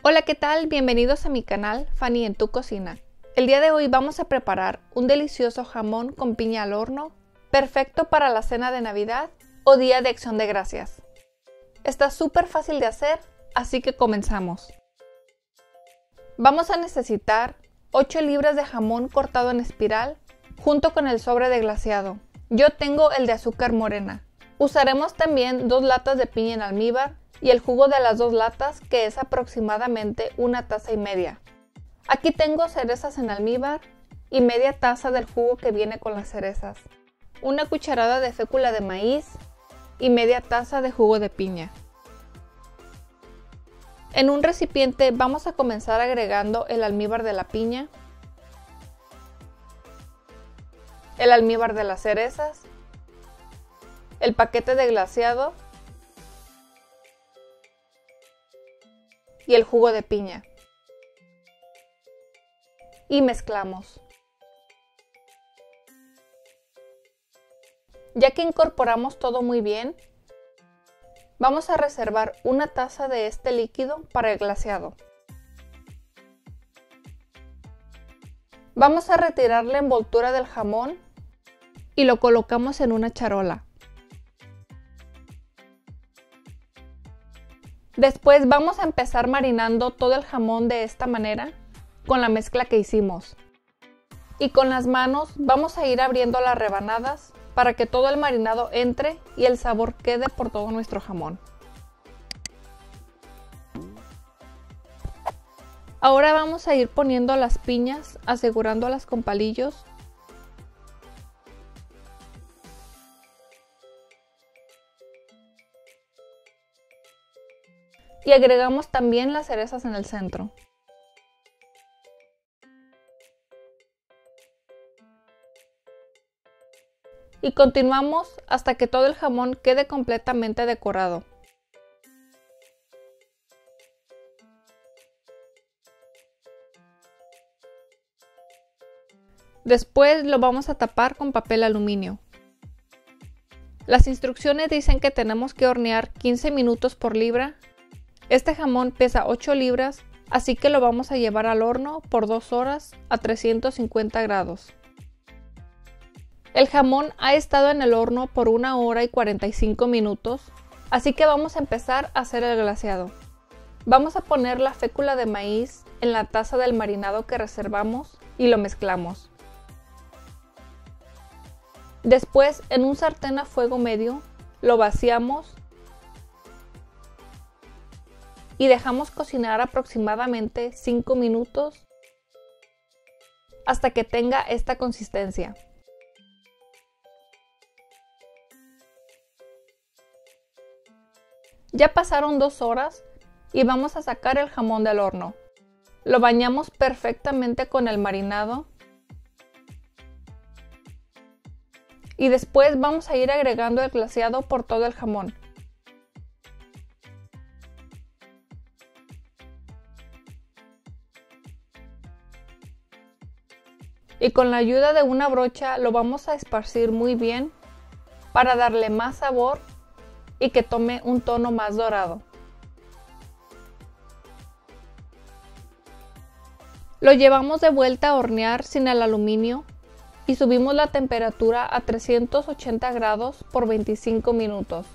Hola, ¿qué tal? Bienvenidos a mi canal Fanny en tu cocina. El día de hoy vamos a preparar un delicioso jamón con piña al horno, perfecto para la cena de Navidad o Día de Acción de Gracias. Está súper fácil de hacer, así que comenzamos. Vamos a necesitar 8 libras de jamón cortado en espiral, junto con el sobre de glaseado. Yo tengo el de azúcar morena. Usaremos también 2 latas de piña en almíbar y el jugo de las 2 latas, que es aproximadamente 1,5 tazas. Aquí tengo cerezas en almíbar y media taza del jugo que viene con las cerezas, una cucharada de fécula de maíz y media taza de jugo de piña. En un recipiente vamos a comenzar agregando el almíbar de la piña, el almíbar de las cerezas, el paquete de glaseado y el jugo de piña. Y mezclamos. Ya que incorporamos todo muy bien, vamos a reservar 1 taza de este líquido para el glaseado. Vamos a retirar la envoltura del jamón y lo colocamos en una charola. Después vamos a empezar marinando todo el jamón de esta manera con la mezcla que hicimos. Y con las manos vamos a ir abriendo las rebanadas para que todo el marinado entre y el sabor quede por todo nuestro jamón. Ahora vamos a ir poniendo las piñas, asegurándolas con palillos. Y agregamos también las cerezas en el centro. Y continuamos hasta que todo el jamón quede completamente decorado. Después lo vamos a tapar con papel aluminio. Las instrucciones dicen que tenemos que hornear 15 minutos por libra. Este jamón pesa 8 libras, así que lo vamos a llevar al horno por 2 horas a 350 grados. El jamón ha estado en el horno por 1 hora y 45 minutos, así que vamos a empezar a hacer el glaseado. Vamos a poner la fécula de maíz en la taza del marinado que reservamos y lo mezclamos. Después, en un sartén a fuego medio, lo vaciamos y dejamos cocinar aproximadamente 5 minutos hasta que tenga esta consistencia. Ya pasaron 2 horas y vamos a sacar el jamón del horno. Lo bañamos perfectamente con el marinado y después vamos a ir agregando el glaseado por todo el jamón. Y con la ayuda de una brocha lo vamos a esparcir muy bien para darle más sabor y que tome un tono más dorado. Lo llevamos de vuelta a hornear sin el aluminio y subimos la temperatura a 380 grados por 25 minutos.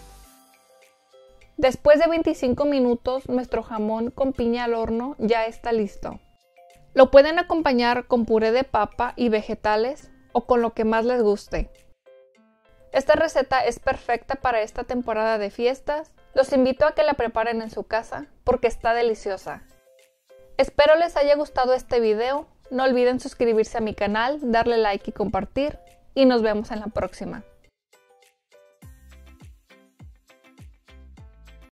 Después de 25 minutos, nuestro jamón con piña al horno ya está listo. Lo pueden acompañar con puré de papa y vegetales o con lo que más les guste. Esta receta es perfecta para esta temporada de fiestas. Los invito a que la preparen en su casa porque está deliciosa. Espero les haya gustado este video. No olviden suscribirse a mi canal, darle like y compartir. Y nos vemos en la próxima.